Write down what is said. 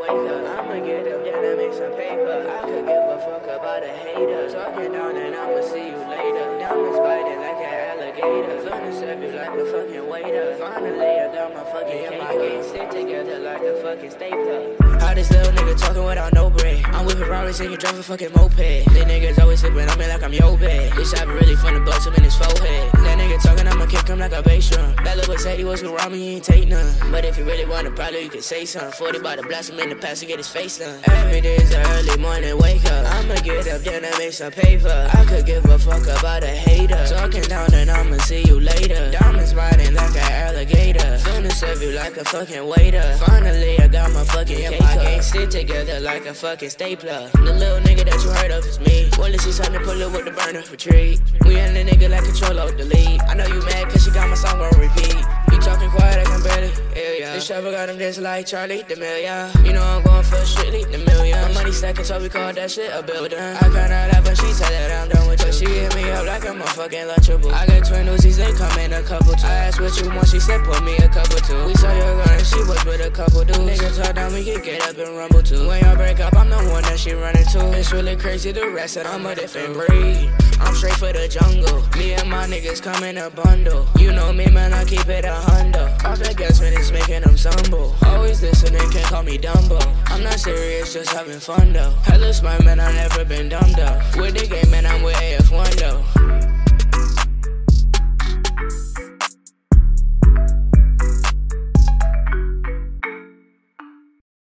wake up. I'ma get up, yeah, that make some paper. I could give a fuck about a hater. Talking down and I'ma see you later. Diamonds biting like an alligator. Finna serve you like a fucking waiter. Finally, I got my fucking cake. My game stick together like a fucking stapler. How this little nigga talking without no bread? I'm whipping Rarries and you drive a fucking moped. These niggas always sipping on me like I'm your bed. This shot be really fun to bust him in his forehead. That nigga talking, I'ma kick him like a bass drum. That little boy said he was around me, he ain't take none. But if you really want a problem, you can say something. 40 about to blast him in the past and get his face done. Every day is an early morning wake up. I'ma get up, then I make some paper. I could give a fuck about a hater. Talking down and I'ma see you later. Diamonds biting like an alligator. Finna serve you like a fucking waiter. Finally, I got my fucking cake. My gang stick together like a fucking stapler. The little nigga that you heard of is me. Wanna see something, pull up with the burner retreat. We and the nigga like control of the lead. I know you mad cause she got my song on repeat. You talking quiet, I can barely hear ya. This shovel got him dancing like Charlie D'Amelio. You know I'm going for strictly the million. My money stacking, so we call that shit a building. I kinda laugh when she said that I'm done with you. She hit me up like I'm a fucking lunchable. I got twin Uzis, they come in a couple too. I asked what you want, she said put me a couple too. We saw your girl and she was with a couple dudes. Niggas talk down, we can get up and rumble too. When y'all break up, I'm the one that she running to. It's really crazy, the rest of I'm a different breed. I'm straight for the jungle. Me and my niggas come in a bundle. You know me, man, I keep it 100. Off that gas when it's making them stumble. Always listening, can't call me Dumbo. I'm not serious, just having fun though. Hella smart, man, I never been dumb though. With the game, man, I'm with AF1 though.